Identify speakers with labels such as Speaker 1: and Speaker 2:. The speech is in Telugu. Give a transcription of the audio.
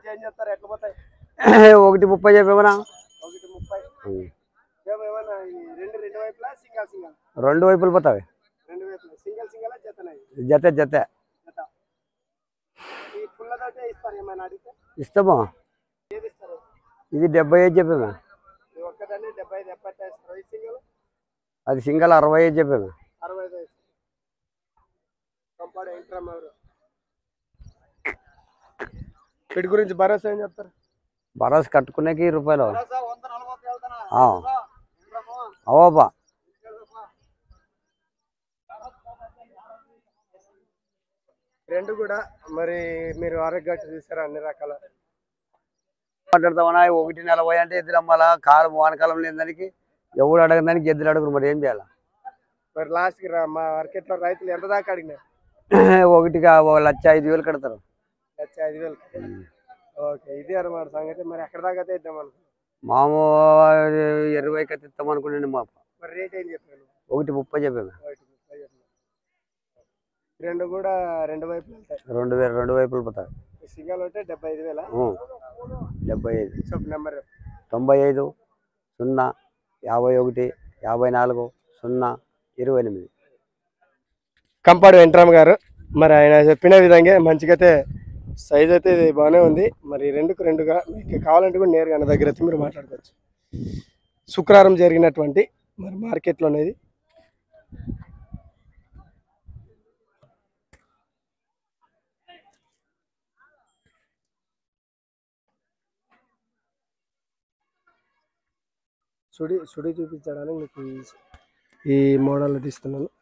Speaker 1: ఏం చేస్తారు ఎట్లా పోతాయి
Speaker 2: 1:30 చెప్పేమన్నా
Speaker 1: 1:30 ఏమేమన్నా రెండు వైపులా సింగల్
Speaker 2: రెండు వైపులు పోతాయి
Speaker 1: రెండు వైపులా సింగల్ జతనాయి
Speaker 2: జత
Speaker 1: జత ఈ పుల్లదైతే ఇస్తారు ఏమైనా అడిగితే
Speaker 2: ఇస్తామా
Speaker 1: ఏది ఇస్తారు
Speaker 2: ఇది 75 చెప్పేమా
Speaker 1: ఒక్కదాన్ని 75 ఎప్పటి సింగల్
Speaker 2: అది సింగల్ 65 చెప్పేమా
Speaker 1: 65 కంపాడు ఎంట్రమ్ ఎవరు వీటి గురించి భరోసా ఏం చెప్తారు
Speaker 2: భరోసా కట్టుకునేకి రూపాయలు
Speaker 1: భరోసా 140 వెళ్తానా
Speaker 2: అవోబా
Speaker 1: రెండు కూడా మరి మీరు ఆరోగ్యం చూసారా అన్ని రకాల
Speaker 2: మాట్లాడతామన్నా 1:40 అంటే ఎద్దులు అమ్మాలా కాలం వానకాలం లేని దానికి ఎవడు అడగదానికి ఎద్దులు అడుగురు మరి ఏం చేయాలా
Speaker 1: మరి లాస్ట్ కి మా మార్కెట్ లో రైతులు ఎంత దాకా అడిగినారు
Speaker 2: 1,05,000 కడతారు
Speaker 1: 1,05,000 ఓకే ఇది అన్నమాట సంగతి మరి ఎక్కడ దాకా అయితే ఇద్దాం అనుకో
Speaker 2: మాము 20కి అయితే ఇస్తాం అనుకున్నాను మా
Speaker 1: మరి రేట్ ఏం చెప్పాను
Speaker 2: 1:30 చెప్పాము
Speaker 1: రెండు కూడా రెండు వైపులు వెళ్తాయి
Speaker 2: రెండు వైపులు పోతాయి
Speaker 1: సింగల్ అంటే 75,000
Speaker 2: 75
Speaker 1: చెప్పు నెంబర్
Speaker 2: 95 0 51 54 0 28
Speaker 1: కంపాడు వెంట్రామ్ గారు మరి ఆయన చెప్పిన విధంగా మంచిగా అయితే సైజ్ అయితే ఇది బాగానే ఉంది మరి రెండుగా మీకు కావాలంటే కూడా నేరుగా నా దగ్గర అయితే మీరు మాట్లాడుకోవచ్చు శుక్రవారం జరిగినటువంటి మరి మార్కెట్లో అనేది సుడి చూపించడానికి మీకు ఈ మోడల్ తీస్తున్నాను